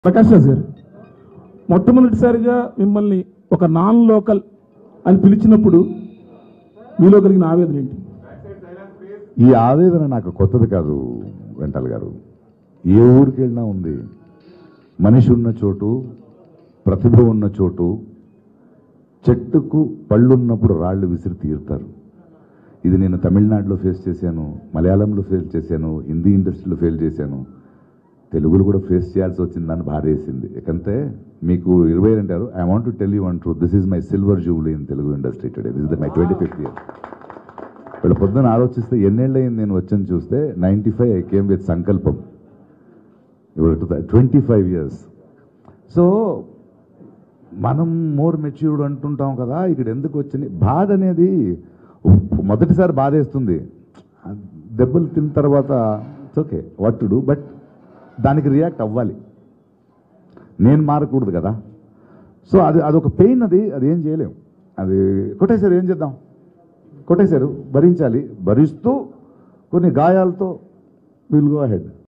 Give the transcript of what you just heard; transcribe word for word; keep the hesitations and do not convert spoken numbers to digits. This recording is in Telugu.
ప్రకాష్ రాజ్ గారు మొట్టమొదటిసారిగా మిమ్మల్ని ఒక నాన్ లోకల్ అని పిలిచినప్పుడు మీలో కలిగిన ఆవేదన ఏంటి? ఈ ఆవేదన నాకు కొత్తది కాదు వెంటల్ గారు. ఏ ఊరికి వెళ్ళినా ఉంది. మనిషి ఉన్న చోటు, ప్రతిభ ఉన్న చోటు, చెట్టుకు పళ్ళున్నప్పుడు రాళ్లు విసిరి తీరుతారు. ఇది నేను తమిళనాడులో ఫేస్ చేశాను, మలయాళంలో ఫేస్ చేశాను, హిందీ ఇండస్ట్రీలో ఫెయిల్ చేశాను, తెలుగులో కూడా ఫేస్ చేయాల్సి వచ్చిందని బాధ వేసింది. ఎందుకంటే మీకు ఇరవై అంటారు. I want to tell you one truth. This is my silver jubilee in Telugu industry today. This is my twenty fifth year. వీళ్ళు పొద్దున ఆలోచిస్తే ఎన్నేళ్ళయింది నేను వచ్చని చూస్తే ninety five I came with Sankalpam. ఇప్పుడు ట్వంటీ ఫైవ్ ఇయర్స్. సో మనం మోర్ మెచ్యూర్డ్ అంటుంటాం కదా, ఇక్కడ ఎందుకు వచ్చింది బాధ అనేది. మొదటిసారి బాధ వేస్తుంది, దెబ్బలు తిన్న తర్వాత it's okay what to do, but దానికి రియాక్ట్ అవ్వాలి. నేను మారకూడదు కదా. సో అది అదొక పెయిన్. అది అది ఏం చేయలేము. అది కొట్టేశారు, ఏం చేద్దాం, కొట్టేశారు, భరించాలి. భరిస్తూ కొన్ని గాయాలతో విల్ గో అహెడ్.